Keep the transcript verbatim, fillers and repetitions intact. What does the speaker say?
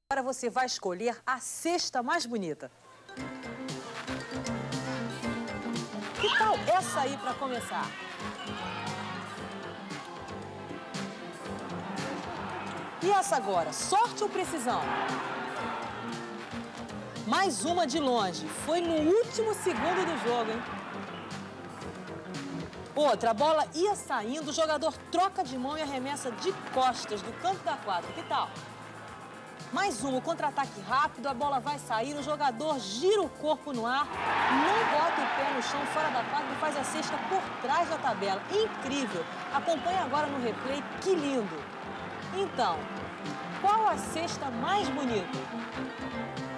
Agora você vai escolher a cesta mais bonita. Que tal essa aí para começar? E essa agora, sorte ou precisão? Mais uma de longe, foi no último segundo do jogo, hein? Outra, a bola ia saindo, o jogador troca de mão e arremessa de costas do canto da quadra. Que tal? Mais um, o contra-ataque rápido, a bola vai sair, o jogador gira o corpo no ar, não bota o pé no chão fora da quadra e faz a cesta por trás da tabela. Incrível! Acompanhe agora no replay, que lindo! Então, qual a cesta mais bonita?